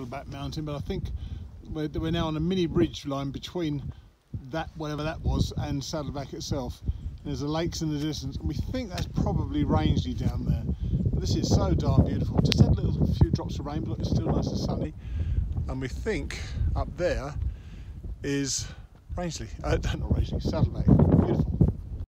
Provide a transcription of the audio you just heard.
Saddleback mountain, but I think we're now on a mini ridge line between that, whatever that was, and Saddleback itself. There's the lakes in the distance, and we think that's probably Rangeley down there. But this is so darn beautiful. Just had a little few drops of rain, but it's still nice and sunny. And we think up there is Rangeley, not Rangeley, Saddleback. Beautiful.